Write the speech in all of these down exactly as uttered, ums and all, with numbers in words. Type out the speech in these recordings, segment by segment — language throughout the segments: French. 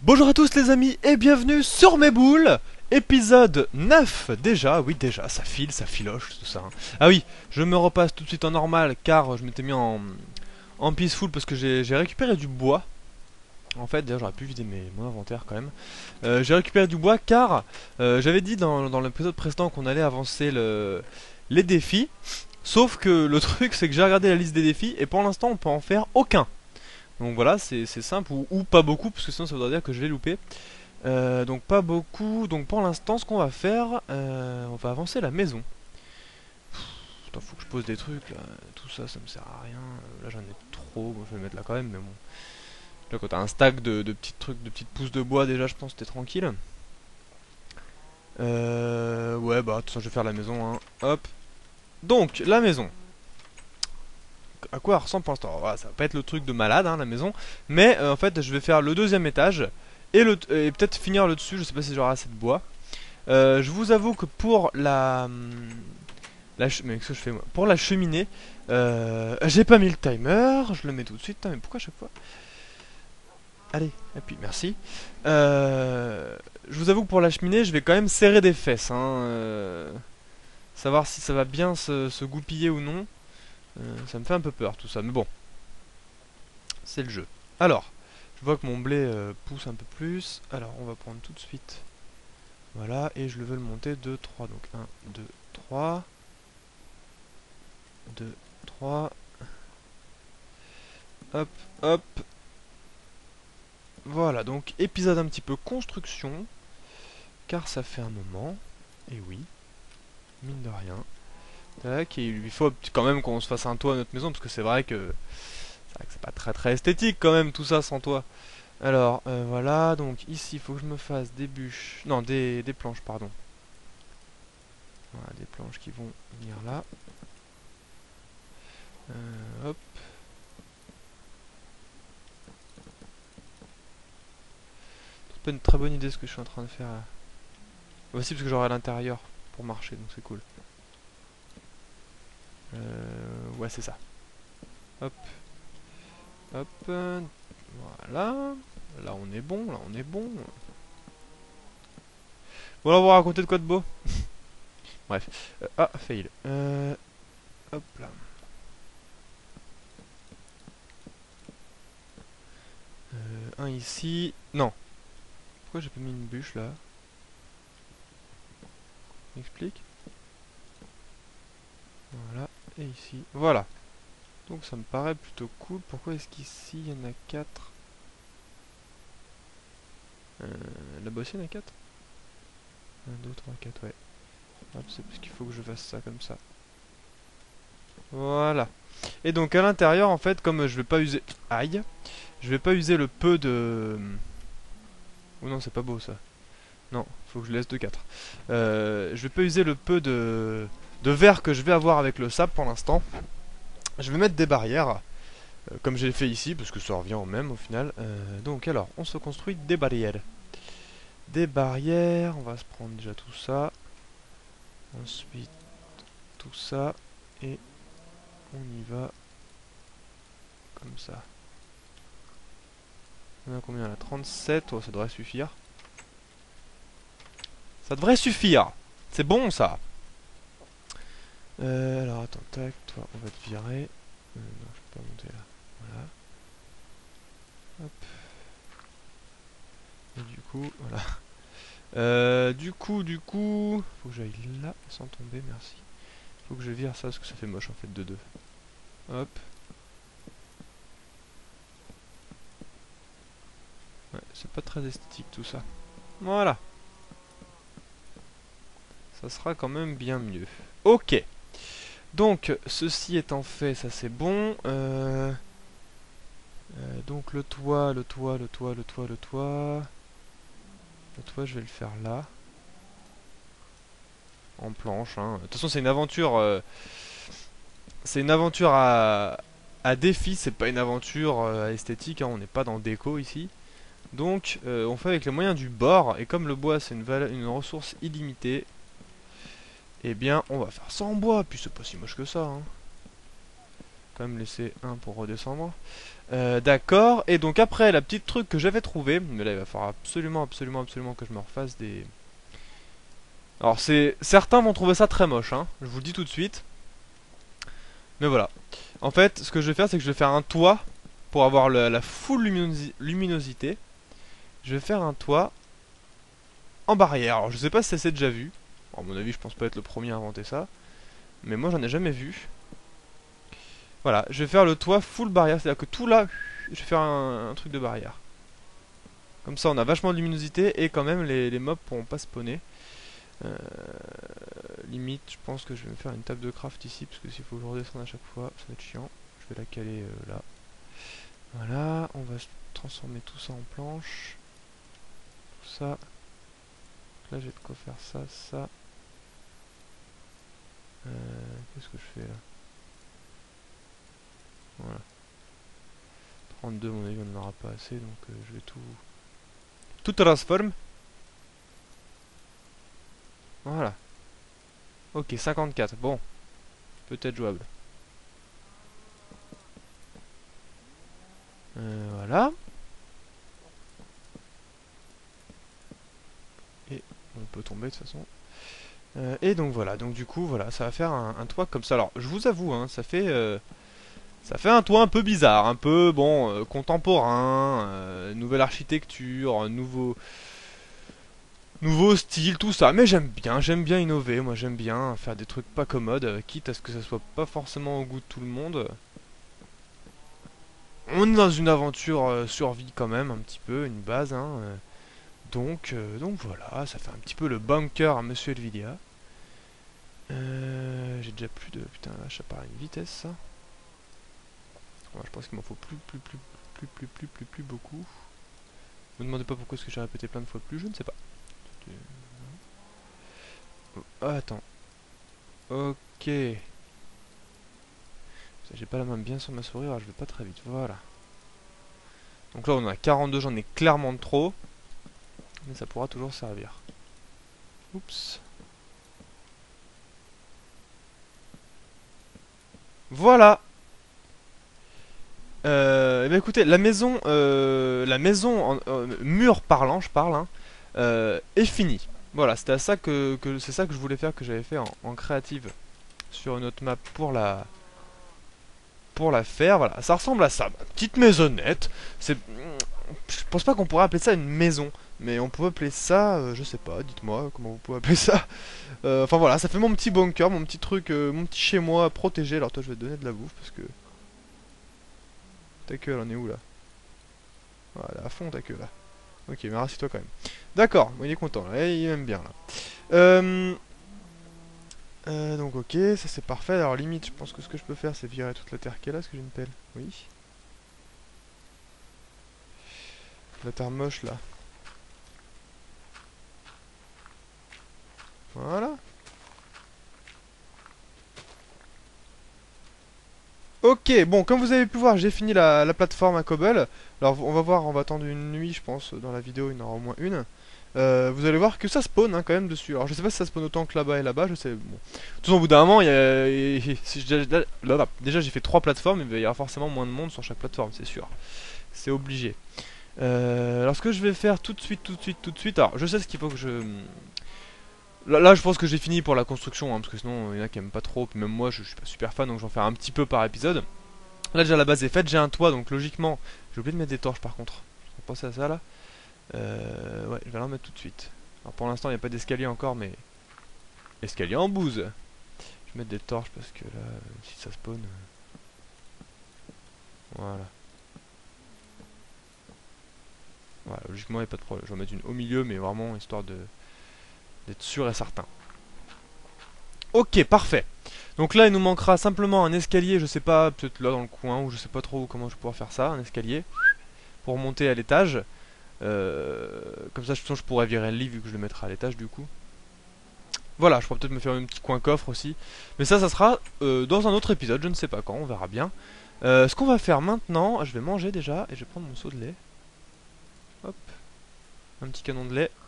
Bonjour à tous les amis et bienvenue sur mes boules. Épisode neuf déjà, oui déjà, ça file, ça filoche tout ça. hein. Ah oui, je me repasse tout de suite en normal car je m'étais mis en, en peaceful parce que j'ai j'ai récupéré du bois. En fait, d'ailleurs j'aurais pu vider mes, mon inventaire quand même. Euh, j'ai récupéré du bois car euh, j'avais dit dans, dans l'épisode précédent qu'on allait avancer le, les défis. Sauf que le truc c'est que j'ai regardé la liste des défis et pour l'instant on peut en faire aucun. Donc voilà, c'est simple, ou, ou pas beaucoup, parce que sinon ça voudrait dire que je vais louper. Euh, donc pas beaucoup, donc pour l'instant ce qu'on va faire, euh, on va avancer la maison. Pff, putain, faut que je pose des trucs là, tout ça, ça me sert à rien. Euh, Là j'en ai trop, bon, je vais le mettre là quand même, mais bon. Là quand t'as un stack de, de petits trucs, de petites pousses de bois déjà, je pense que t'es tranquille. Euh, ouais bah, de toute façon je vais faire la maison, hein. Hop. Donc, la maison. À quoi elle ressemble pour l'instant? Voilà, ça va pas être le truc de malade, hein, la maison. Mais euh, en fait, je vais faire le deuxième étage et, le et peut-être finir le dessus. Je sais pas si j'aurai assez de bois. Euh, je vous avoue que pour la, la mais qu'est-ce que je fais moi? Pour la cheminée, euh, j'ai pas mis le timer. Je le mets tout de suite. Hein, mais pourquoi à chaque fois? Allez, appuie, merci. Euh, je vous avoue que pour la cheminée, je vais quand même serrer des fesses. Hein, euh, savoir si ça va bien se, se goupiller ou non. Euh, ça me fait un peu peur tout ça, mais bon, c'est le jeu. Alors, je vois que mon blé euh, pousse un peu plus. Alors, on va prendre tout de suite. Voilà, et je le veux le monter de trois. Donc un, deux, trois. deux, trois. Hop, hop. Voilà, donc épisode un petit peu construction. Car ça fait un moment. Et oui, mine de rien. Tac, et il faut quand même qu'on se fasse un toit à notre maison, parce que c'est vrai que c'est vrai que c'est pas très très esthétique quand même tout ça sans toit. Alors, euh, voilà, donc ici, il faut que je me fasse des bûches, non, des, des planches, pardon. Voilà, des planches qui vont venir là. Euh, hop. C'est pas une très bonne idée ce que je suis en train de faire là. Voici parce que j'aurai à l'intérieur pour marcher, donc c'est cool. Euh, ouais, c'est ça. Hop. Hop. Voilà. Là, on est bon, là, on est bon. Voilà, on va raconter de quoi de beau. Bref. Euh, ah, fail. Euh, hop là. Euh, un ici. Non. Pourquoi j'ai pas mis une bûche là? M'explique. Voilà. Et ici. Voilà. Donc ça me paraît plutôt cool. Pourquoi est-ce qu'ici il y en a quatre? euh, Là-bas aussi il y en a quatre. un, deux, trois, quatre, ouais. Hop, c'est parce qu'il faut que je fasse ça comme ça. Voilà. Et donc à l'intérieur en fait, comme je vais pas user... Aïe. Je vais pas user le peu de... Oh non, c'est pas beau ça. Non, faut que je laisse de quatre. Euh, je vais pas user le peu de... de verre que je vais avoir avec le sable pour l'instant. Je vais mettre des barrières, euh, comme j'ai fait ici, parce que ça revient au même au final. Euh, donc alors, on se construit des barrières. Des barrières, on va se prendre déjà tout ça. Ensuite, tout ça. Et on y va. Comme ça. On a combien là? trente-sept, oh, ça devrait suffire. Ça devrait suffire. C'est bon ça. Euh, alors attends, tac, toi on va te virer. Euh, non, je peux pas monter là. Voilà. Hop. Et du coup, voilà. Euh, du coup, du coup, faut que j'aille là sans tomber, merci. Faut que je vire ça parce que ça fait moche en fait de deux. Hop. Ouais, c'est pas très esthétique tout ça. Voilà. Ça sera quand même bien mieux. Ok. Donc, ceci étant fait, ça c'est bon. Euh... Euh, donc le toit, le toit, le toit, le toit, le toit. Le toit, je vais le faire là. En planche, hein. De toute façon, c'est une aventure... Euh... C'est une aventure à... à défi, c'est pas une aventure euh, esthétique, hein. On n'est pas dans déco ici. Donc, euh, on fait avec les moyens du bord. Et comme le bois, c'est une, une ressource illimitée, eh bien, on va faire ça en bois. Puis c'est pas si moche que ça, hein. quand même laisser un pour redescendre. Euh, D'accord, et donc après la petite truc que j'avais trouvé, mais là il va falloir absolument, absolument, absolument que je me refasse des... Alors c'est... Certains vont trouver ça très moche, hein, je vous le dis tout de suite. Mais voilà. En fait, ce que je vais faire, c'est que je vais faire un toit pour avoir le, la full luminosi luminosité. Je vais faire un toit en barrière. Alors je sais pas si ça s'est déjà vu. Bon, à mon avis, je pense pas être le premier à inventer ça. Mais moi j'en ai jamais vu. Voilà, je vais faire le toit full barrière, c'est-à-dire que tout là, je vais faire un, un truc de barrière. Comme ça on a vachement de luminosité et quand même les, les mobs pourront pas spawner. Euh, limite, je pense que je vais me faire une table de craft ici, parce que s'il faut que je redescende à chaque fois, ça va être chiant. Je vais la caler euh, là. Voilà, on va transformer tout ça en planche. Tout ça. Là j'ai de quoi faire ça, ça. Euh, Qu'est-ce que je fais là? Voilà. trente-deux, mon avis, on n'en aura pas assez, donc euh, je vais tout... Tout transforme. Voilà. Ok, cinquante-quatre, bon. Peut-être jouable. Euh, voilà. Et on peut tomber de toute façon. Euh, et donc voilà, donc du coup, voilà, ça va faire un, un toit comme ça. Alors, je vous avoue, hein, ça fait... Euh, Ça fait un toit un peu bizarre, un peu, bon, euh, contemporain, euh, nouvelle architecture, nouveau, nouveau style, tout ça. Mais j'aime bien, j'aime bien innover, moi j'aime bien faire des trucs pas commodes, euh, quitte à ce que ça soit pas forcément au goût de tout le monde. On est dans une aventure euh, survie quand même, un petit peu, une base, hein. euh. donc, euh, donc voilà, ça fait un petit peu le bunker à Monsieur Elvidia. Euh, J'ai déjà plus de... Putain, là, ça part à une vitesse, ça. Ouais, je pense qu'il m'en faut plus, plus, plus, plus, plus, plus, plus, plus beaucoup. Ne me demandez pas pourquoi est-ce que j'ai répété plein de fois plus, je ne sais pas. Oh, attends. Ok. J'ai pas la main bien sur ma souris, alors je vais pas très vite. Voilà. Donc là on en a quarante-deux, j'en ai clairement de trop. Mais ça pourra toujours servir. Oups. Voilà. Euh, eh bien écoutez, la maison, euh, la maison, en, euh, mur parlant, je parle, hein, euh, est finie. Voilà, c'était à ça que, que c'est ça que je voulais faire, que j'avais fait en, en créative sur une autre map pour la, pour la faire. Voilà, ça ressemble à ça, petite maisonnette. C'est, je pense pas qu'on pourrait appeler ça une maison, mais on peut appeler ça, euh, je sais pas. Dites-moi comment vous pouvez appeler ça. Euh, enfin voilà, ça fait mon petit bunker, mon petit truc, euh, mon petit chez moi protégé. Alors toi, je vais te donner de la bouffe parce que ta queue, elle en est où là? Voilà, à fond ta queue là. Ok, mais rassis-toi quand même. D'accord, bon, il est content là, il aime bien là. Euh, euh, donc ok, ça c'est parfait. Alors limite, je pense que ce que je peux faire, c'est virer toute la terre qui est là, parce que j'ai une pelle. Oui. La terre moche là. Voilà. Ok, bon, comme vous avez pu voir, j'ai fini la, la plateforme à cobble. Alors on va voir, on va attendre une nuit, je pense, dans la vidéo, il y en aura au moins une. Euh, vous allez voir que ça spawn hein, quand même dessus. Alors je sais pas si ça spawn autant que là-bas et là-bas, je sais. Bon. Tout au bout d'un moment, il y a, il y a si je, là, là, là, déjà j'ai fait trois plateformes, il va y avoir forcément moins de monde sur chaque plateforme, c'est sûr. C'est obligé. Euh, alors ce que je vais faire tout de suite, tout de suite, tout de suite. Alors je sais ce qu'il faut que je... Là, là je pense que j'ai fini pour la construction, hein, parce que sinon il y en a qui aiment pas trop, puis même moi je, je suis pas super fan, donc je vais en faire un petit peu par épisode. Là déjà la base est faite, j'ai un toit, donc logiquement, j'ai oublié de mettre des torches par contre. Je vais penser à ça là. Euh, ouais, je vais en mettre tout de suite. Alors pour l'instant il n'y a pas d'escalier encore, mais... Escalier en bouse. Je vais mettre des torches parce que là, si ça spawn... Voilà. Voilà, logiquement il n'y a pas de problème. Je vais en mettre une au milieu, mais vraiment histoire de... d'être sûr et certain. Ok, parfait. Donc là il nous manquera simplement un escalier, je sais pas, peut-être là dans le coin, ou je sais pas trop comment je vais pouvoir faire ça, un escalier, pour monter à l'étage. Euh, comme ça je pense que je pourrais virer le lit vu que je le mettrai à l'étage du coup. Voilà, je pourrais peut-être me faire un petit coin coffre aussi. Mais ça, ça sera euh, dans un autre épisode, je ne sais pas quand, on verra bien. Euh, ce qu'on va faire maintenant, je vais manger déjà, et je vais prendre mon seau de lait. Hop, un petit canon de lait.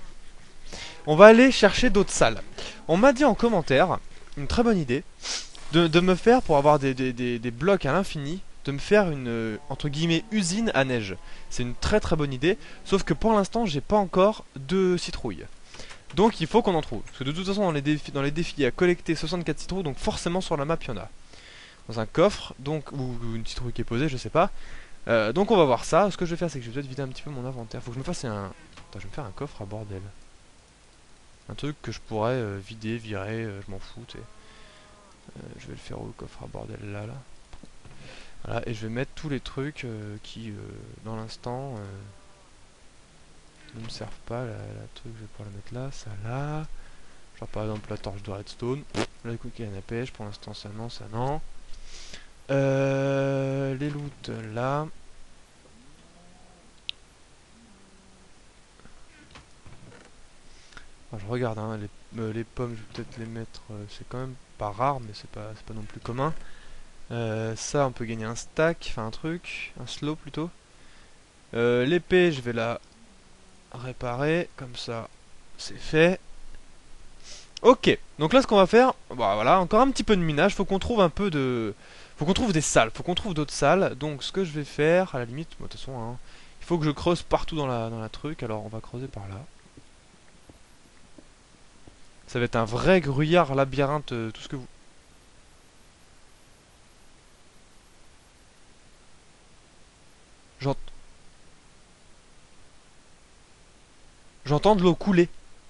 On va aller chercher d'autres salles. On m'a dit en commentaire, une très bonne idée, de, de me faire, pour avoir des, des, des, des blocs à l'infini, de me faire une, euh, entre guillemets, usine à neige. C'est une très très bonne idée, sauf que pour l'instant, j'ai pas encore de citrouilles. Donc il faut qu'on en trouve. Parce que de toute façon, dans les défis, dans les défis il y a collecté soixante-quatre citrouilles, donc forcément sur la map, il y en a. Dans un coffre, donc, ou, ou une citrouille qui est posée, je sais pas. Euh, donc on va voir ça. Ce que je vais faire, c'est que je vais peut-être vider un petit peu mon inventaire. Faut que je me fasse un... Attends, je vais me faire un coffre à bordel. Un truc que je pourrais euh, vider, virer, euh, je m'en fous, tu sais. Euh, je vais le faire au coffre à bordel là, là. Voilà, et je vais mettre tous les trucs euh, qui, euh, dans l'instant, euh, ne me servent pas. La, la truc, je vais pouvoir la mettre là, ça là. Genre par exemple la torche de redstone. La cookie à la pêche, pour l'instant ça non, ça non. Euh, les loot là. Alors, je regarde, hein, les, euh, les pommes, je vais peut-être les mettre. Euh, c'est quand même pas rare, mais c'est pas, c'est pas non plus commun. Euh, ça, on peut gagner un stack, enfin un truc, un slow plutôt. Euh, L'épée, je vais la réparer, comme ça, c'est fait. Ok, donc là, ce qu'on va faire, bah voilà, encore un petit peu de minage. Faut qu'on trouve un peu de, faut qu'on trouve des salles, faut qu'on trouve d'autres salles. Donc, ce que je vais faire, à la limite, de toute façon, hein, il faut que je creuse partout dans la dans la truc. Alors, on va creuser par là. Ça va être un vrai gruyère labyrinthe, euh, tout ce que vous. J'ent- J'entends de l'eau couler.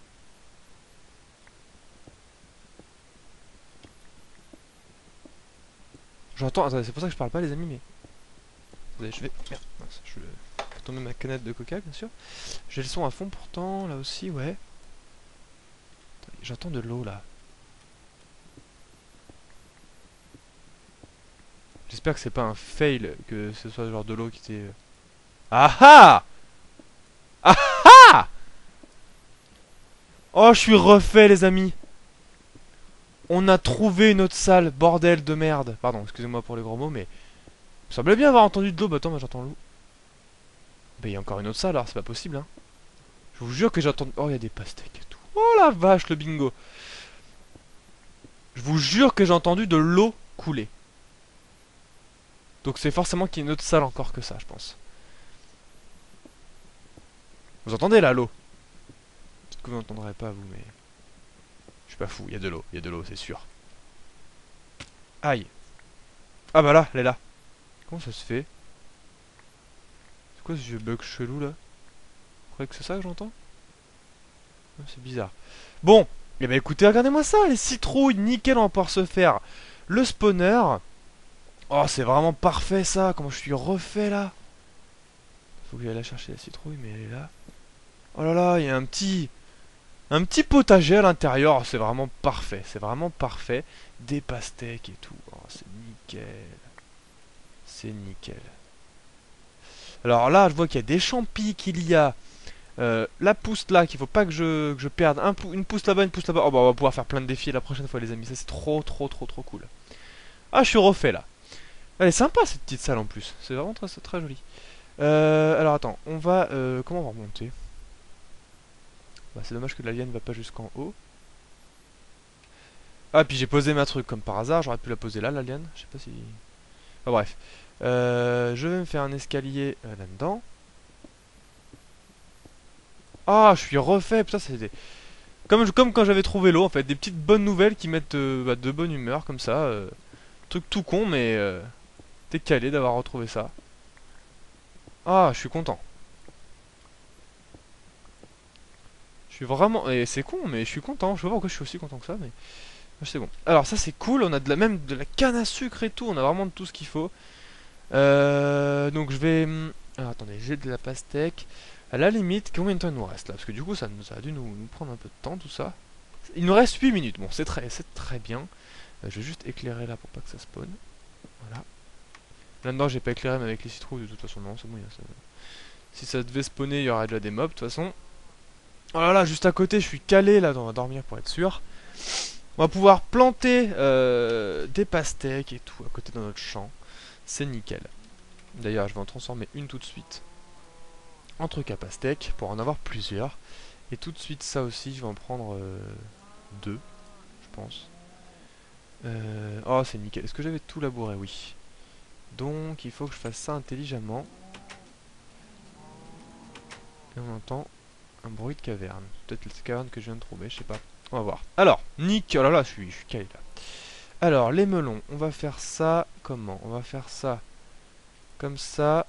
J'entends. Attendez, c'est pour ça que je parle pas, les amis, mais. Attendez, je vais. Merde, mince, je vais tomber ma canette de coca, bien sûr. J'ai le son à fond pourtant, là aussi, ouais. J'entends de l'eau là. J'espère que c'est pas un fail, que ce soit genre de l'eau qui était. Ah ah Ah ah Oh, je suis refait, les amis. On a trouvé une autre salle, bordel de merde. Pardon, excusez-moi pour les gros mots, mais. Il me semblait bien avoir entendu de l'eau. Bah attends, moi j'entends l'eau. Bah il y a encore une autre salle, alors c'est pas possible, hein. Je vous jure que j'entends. Oh, il y a des pastèques et tout. Oh la vache, le bingo. Je vous jure que j'ai entendu de l'eau couler. Donc c'est forcément qu'il y a une autre salle encore que ça, je pense. Vous entendez là l'eau? Peut-être que vous n'entendrez pas vous, mais... Je suis pas fou, il y a de l'eau, il y a de l'eau, c'est sûr. Aïe. Ah bah là, elle est là. Comment ça se fait? C'est quoi ce vieux bug chelou là? Vous croyez que c'est ça que j'entends? C'est bizarre. Bon, et eh bah écoutez, regardez-moi ça, les citrouilles, nickel, on va pouvoir se faire le spawner. Oh, c'est vraiment parfait ça, comment je suis refait là. Faut que j'aille la chercher la citrouille, mais elle est là. Oh là là, il y a un petit... Un petit potager à l'intérieur, c'est vraiment parfait, c'est vraiment parfait. Des pastèques et tout, oh, c'est nickel. C'est nickel. Alors là, je vois qu'il y a des champis, qu'il y a euh, la pousse là, qu'il faut pas que je, que je perde. Un pou une pousse là-bas, une pousse là-bas. Oh bah on va pouvoir faire plein de défis la prochaine fois les amis, ça c'est trop trop trop trop cool. Ah, je suis refait là. Elle est sympa cette petite salle en plus, c'est vraiment très, très joli. Euh, alors attends, on va... Euh, comment on va remonter? Bah, c'est dommage que l'alien ne va pas jusqu'en haut. Ah, puis j'ai posé ma truc comme par hasard, j'aurais pu la poser là, l'alien. Je sais pas si... Ah, bref. Euh, je vais me faire un escalier euh, là-dedans. Ah, je suis refait, putain, c'est des... Comme, comme quand j'avais trouvé l'eau, en fait, des petites bonnes nouvelles qui mettent euh, bah, de bonne humeur, comme ça. Euh, truc tout con, mais... Euh, t'es calé d'avoir retrouvé ça. Ah, je suis content. Je suis vraiment... Et c'est con, mais je suis content. Je sais pas pourquoi je suis aussi content que ça, mais... C'est bon. Alors ça c'est cool, on a de la, même de la canne à sucre et tout, on a vraiment de tout ce qu'il faut. Euh, donc je vais... Alors attendez, j'ai de la pastèque. À la limite, combien de temps il nous reste là? Parce que du coup ça, ça a dû nous, nous prendre un peu de temps tout ça. Il nous reste huit minutes, bon c'est très, c'est très bien. Euh, je vais juste éclairer là pour pas que ça spawn. Voilà. Là-dedans j'ai pas éclairé mais avec les citrouilles de toute façon non, c'est bon. Ça... Si ça devait spawner il y aurait déjà des mobs de toute façon. Oh là là, juste à côté je suis calé là, on va dormir pour être sûr. On va pouvoir planter euh, des pastèques et tout à côté de notre champ. C'est nickel. D'ailleurs, je vais en transformer une tout de suite en truc à pastèques pour en avoir plusieurs. Et tout de suite, ça aussi, je vais en prendre euh, deux, je pense. Euh, oh, c'est nickel. Est-ce que j'avais tout labouré? Oui. Donc, il faut que je fasse ça intelligemment. Et on entend un bruit de caverne. Peut-être la caverne que je viens de trouver, je sais pas. On va voir. Alors, nickel. Oh là là, je suis, je suis calé là. Alors, les melons, on va faire ça comment? On va faire ça comme ça.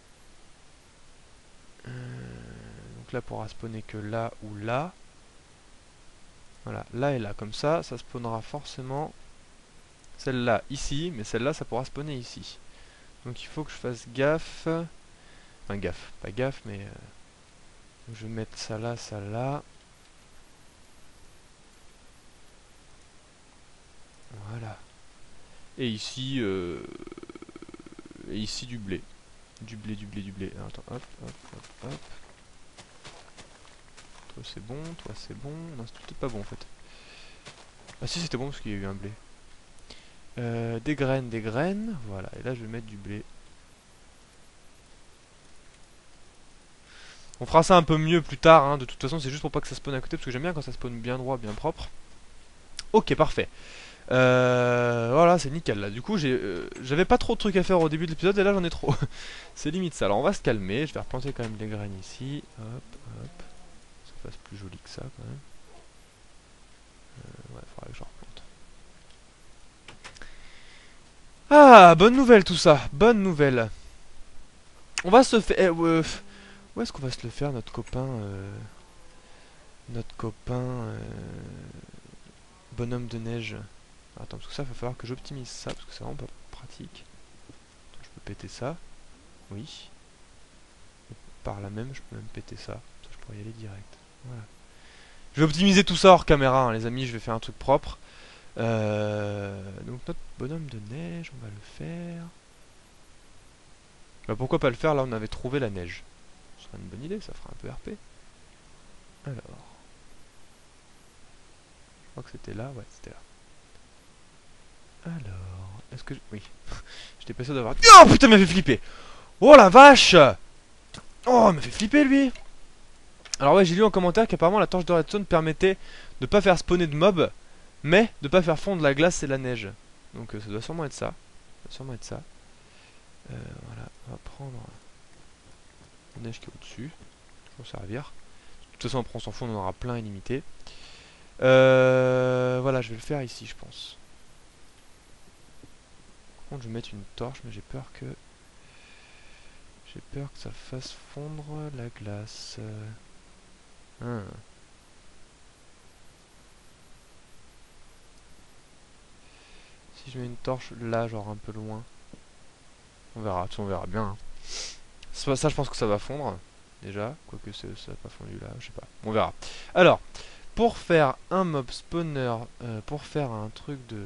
Euh, donc là, pourra spawner que là ou là. Voilà, là et là. Comme ça, ça spawnera forcément celle-là ici, mais celle-là, ça pourra spawner ici. Donc il faut que je fasse gaffe. Enfin, gaffe. Pas gaffe, mais... Euh, je vais mettre ça là, ça là. Voilà. Et ici... Euh, et ici, du blé. Du blé, du blé, du blé. Alors, attends, hop, hop, hop, hop. Toi c'est bon, toi c'est bon. Non, c'est peut-être pas bon en fait. Ah si, c'était bon parce qu'il y a eu un blé. Euh, des graines, des graines. Voilà, et là je vais mettre du blé. On fera ça un peu mieux plus tard, hein. De toute façon c'est juste pour pas que ça spawn à côté, parce que j'aime bien quand ça spawn bien droit, bien propre. Ok, parfait. Euh, voilà, c'est nickel là. Du coup, j'ai, euh, j'avais pas trop de trucs à faire au début de l'épisode, et là j'en ai trop. C'est limite ça. Alors on va se calmer, je vais replanter quand même les graines ici. Hop, hop. Ça fasse plus joli que ça quand même. Euh, ouais, faudra que je replante. Ah, bonne nouvelle tout ça, bonne nouvelle. On va se faire... Eh, euh, où est-ce qu'on va se le faire, notre copain euh, Notre copain... Euh, bonhomme de neige. Attends, parce que ça, il va falloir que j'optimise ça, parce que c'est vraiment pas pratique. Attends, je peux péter ça. Oui. Et par là même, je peux même péter ça. Ça, je pourrais y aller direct. Voilà. Je vais optimiser tout ça hors caméra, hein, les amis, je vais faire un truc propre. Euh, donc notre bonhomme de neige, on va le faire... Bah pourquoi pas le faire, là on avait trouvé la neige. Ce serait une bonne idée, ça fera un peu R P. Alors... Je crois que c'était là, ouais c'était là. Alors... Est-ce que... Je... Oui. J'étais pas sûr d'avoir... Oh putain, il m'a fait flipper. Oh la vache. Oh, il m'a fait flipper lui. Alors ouais, j'ai lu en commentaire qu'apparemment la torche de redstone permettait de pas faire spawner de mobs, mais de pas faire fondre la glace et la neige. Donc euh, ça doit sûrement être ça. Ça doit sûrement être ça. Euh, voilà, on va prendre la neige qui est au-dessus. Ça va servir. De toute façon, après on s'en fout, on en aura plein illimité. Euh, voilà, je vais le faire ici, je pense. Par contre, je vais mettre une torche, mais j'ai peur que... J'ai peur que ça fasse fondre la glace. Hum. Si je mets une torche là, genre un peu loin... On verra, on verra bien. Hein. Ça, ça, je pense que ça va fondre, déjà. Quoique ça n'a pas fondu là, je sais pas. On verra. Alors, pour faire un mob spawner, euh, pour faire un truc de...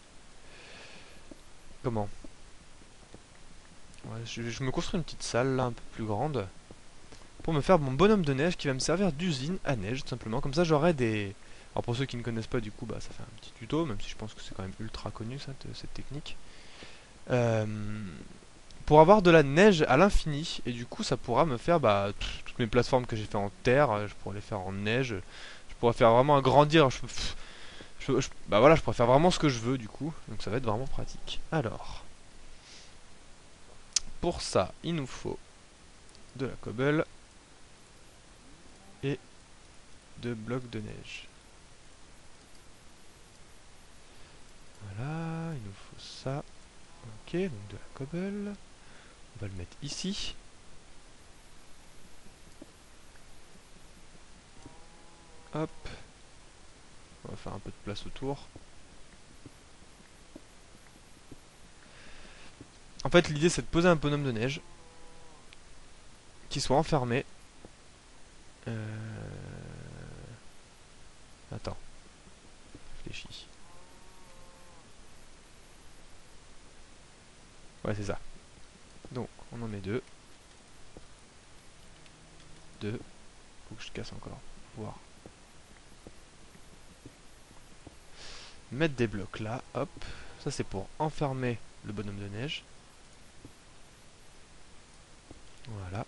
Comment ouais, je, je me construis une petite salle là, un peu plus grande. Pour me faire mon bonhomme de neige qui va me servir d'usine à neige, tout simplement. Comme ça, j'aurai des... Alors pour ceux qui ne connaissent pas, du coup, bah ça fait un petit tuto, même si je pense que c'est quand même ultra connu, cette, cette technique. Euh... Pour avoir de la neige à l'infini, et du coup ça pourra me faire bah, toutes mes plateformes que j'ai fait en terre, je pourrais les faire en neige, je pourrais faire vraiment agrandir, je, je, je, bah voilà, je pourrais faire vraiment ce que je veux du coup, donc ça va être vraiment pratique. Alors, pour ça, il nous faut de la cobble et deux blocs de neige. Voilà, il nous faut ça. Ok, donc de la cobble. On va le mettre ici. Hop. On va faire un peu de place autour. En fait, l'idée c'est de poser un bonhomme de neige qui soit enfermé. Euh... Attends. Réfléchis. Ouais, c'est ça. Donc, on en met deux. Deux. Faut que je casse encore. Voir. Mettre des blocs là. Hop. Ça, c'est pour enfermer le bonhomme de neige. Voilà.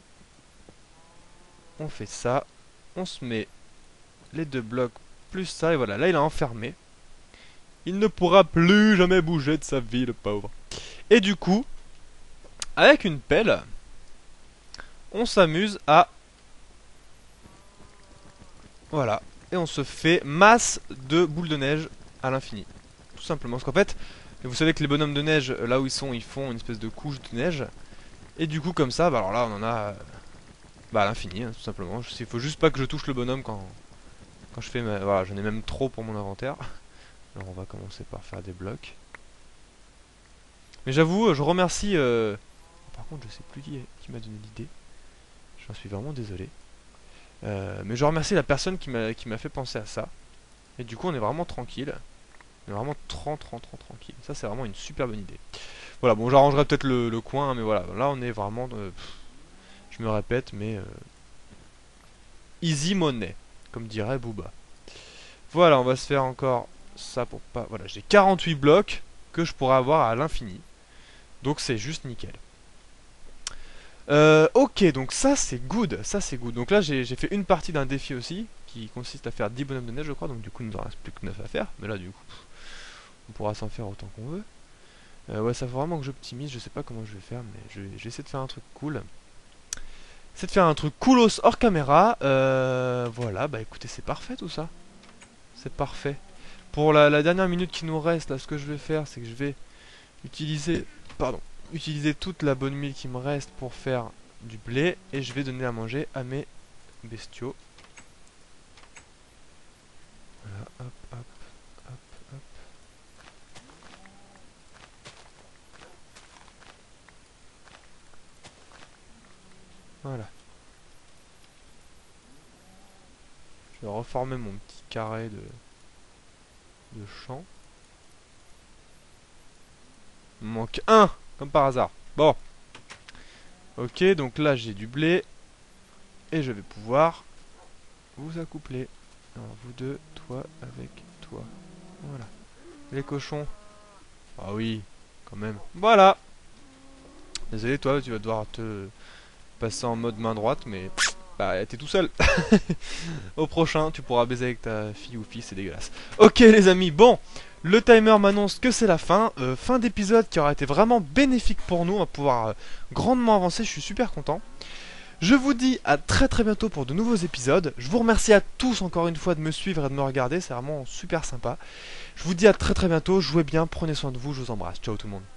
On fait ça. On se met les deux blocs plus ça. Et voilà. Là, il est enfermé. Il ne pourra plus jamais bouger de sa vie, le pauvre. Et du coup, avec une pelle, on s'amuse à... Voilà. Et on se fait masse de boules de neige à l'infini. Tout simplement. Parce qu'en fait, vous savez que les bonhommes de neige, là où ils sont, ils font une espèce de couche de neige. Et du coup, comme ça, bah alors là, on en a... Bah à l'infini, hein, tout simplement. Il faut juste pas que je touche le bonhomme quand... Quand je fais ma... Voilà, j'en ai même trop pour mon inventaire. Alors on va commencer par faire des blocs. Mais j'avoue, je remercie... Euh... Par contre, je sais plus qui, qui m'a donné l'idée. J'en suis vraiment désolé. Euh, mais je remercie la personne qui m'a qui m'a fait penser à ça. Et du coup, on est vraiment tranquille. On est vraiment trop, trop, trop tranquille. Ça, c'est vraiment une super bonne idée. Voilà, bon, j'arrangerai peut-être le, le coin, hein, mais voilà. Là, on est vraiment... Euh, pff, je me répète, mais... Euh, easy money, comme dirait Booba. Voilà, on va se faire encore ça pour pas... Voilà, j'ai quarante-huit blocs que je pourrais avoir à l'infini. Donc c'est juste nickel. Euh, ok, donc ça c'est good, ça c'est good. Donc là j'ai fait une partie d'un défi aussi, qui consiste à faire dix bonhommes de neige je crois, donc du coup il nous en reste plus que neuf à faire. Mais là du coup, on pourra s'en faire autant qu'on veut. Euh, ouais, ça faut vraiment que j'optimise, je sais pas comment je vais faire, mais je vais, je vais essayer de faire un truc cool. C'est de faire un truc coolos hors caméra. Euh, voilà, bah écoutez, c'est parfait tout ça. C'est parfait. Pour la, la dernière minute qui nous reste, là, ce que je vais faire, c'est que je vais utiliser, pardon, utiliser toute la bonne mie qui me reste pour faire du blé, et je vais donner à manger à mes bestiaux. Voilà, hop, hop, hop, hop. Voilà. Je vais reformer mon petit carré de, de champ. Il me manque un, comme par hasard. Bon. Ok, donc là j'ai du blé. Et je vais pouvoir vous accoupler. Alors vous deux, toi avec toi. Voilà. Les cochons. Ah oui, quand même. Voilà. Désolé, toi, tu vas devoir te passer en mode main droite, mais bah t'es tout seul. Au prochain, tu pourras baiser avec ta fille ou fils, c'est dégueulasse. Ok les amis, bon, le timer m'annonce que c'est la fin. Euh, fin d'épisode qui aura été vraiment bénéfique pour nous. On va pouvoir euh, grandement avancer, je suis super content. Je vous dis à très très bientôt pour de nouveaux épisodes. Je vous remercie à tous encore une fois de me suivre et de me regarder, c'est vraiment super sympa. Je vous dis à très très bientôt, jouez bien, prenez soin de vous, je vous embrasse. Ciao tout le monde.